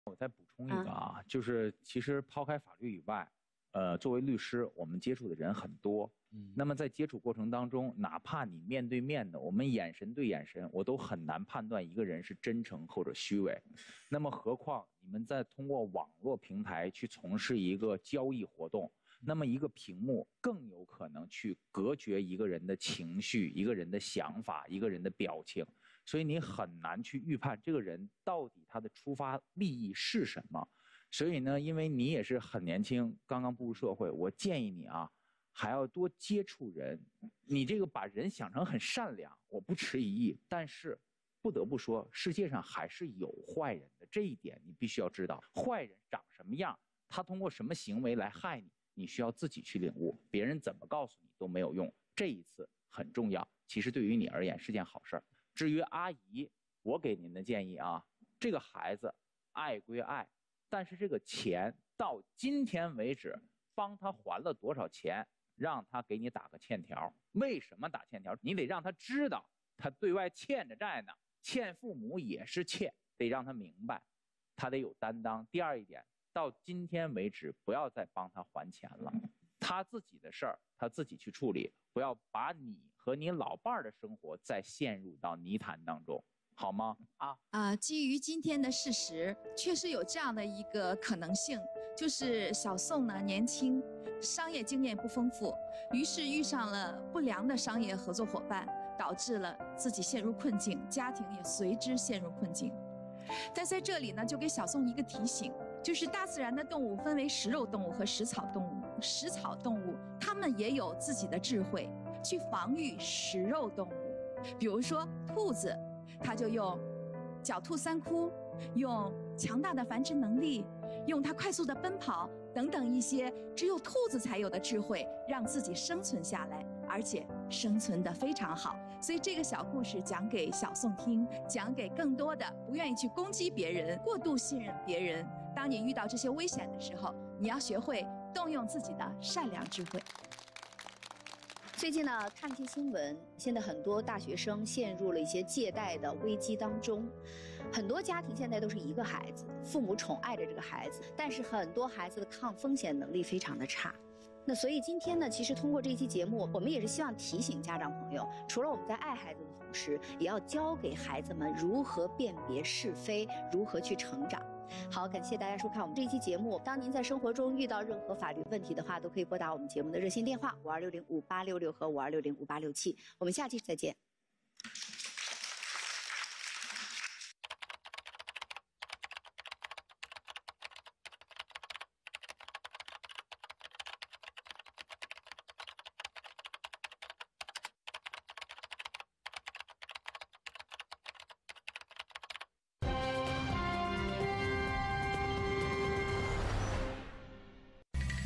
我再补充一个啊，就是其实抛开法律以外，作为律师，我们接触的人很多。那么在接触过程当中，哪怕你面对面的，我们眼神对眼神，我都很难判断一个人是真诚或者虚伪。那么何况你们在通过网络平台去从事一个交易活动，那么一个屏幕更有可能去隔绝一个人的情绪、一个人的想法、一个人的表情，所以你很难去预判这个人到底他的出发利益是什么。所以呢，因为你也是很年轻，刚刚步入社会，我建议你啊，还要多接触人。你这个把人想成很善良，我不持一议，但是不得不说，世界上还是有坏人的，这一点你必须要知道。坏人长什么样，他通过什么行为来害你，你需要自己去领悟，别人怎么告诉你都没有用。这一次很重要，其实对于你而言是件好事儿。至于阿姨，我给您的建议啊，这个孩子爱归爱，但是这个钱到今天为止，帮他还了多少钱，让他给你打个欠条。为什么打欠条？你得让他知道，他对外欠着债呢，欠父母也是欠，得让他明白，他得有担当。第二一点，到今天为止，不要再帮他还钱了，他自己的事儿他自己去处理，不要把你和你老伴儿的生活再陷入到泥潭当中。好吗？ 基于今天的事实，确实有这样的一个可能性，就是小宋呢年轻，商业经验不丰富，于是遇上了不良的商业合作伙伴，导致了自己陷入困境，家庭也随之陷入困境。但在这里呢，就给小宋一个提醒，就是大自然的动物分为食肉动物和食草动物，食草动物它们也有自己的智慧，去防御食肉动物。比如说兔子，它就用狡兔三窟，用强大的繁殖能力，用它快速的奔跑等等一些只有兔子才有的智慧，让自己生存下来，而且生存得非常好。所以这个小故事讲给小宋听，讲给更多的不愿意去攻击别人、过度信任别人。当你遇到这些危险的时候，你要学会动用自己的善良智慧。 最近呢，看一些新闻，现在很多大学生陷入了一些借贷的危机当中。很多家庭现在都是一个孩子，父母宠爱着这个孩子，但是很多孩子的抗风险能力非常的差。那所以今天呢，其实通过这期节目，我们也是希望提醒家长朋友，除了我们在爱孩子的同时，也要教给孩子们如何辨别是非，如何去成长。好，感谢大家收看我们这一期节目。当您在生活中遇到任何法律问题的话，都可以拨打我们节目的热线电话52605866和52605867。我们下期再见。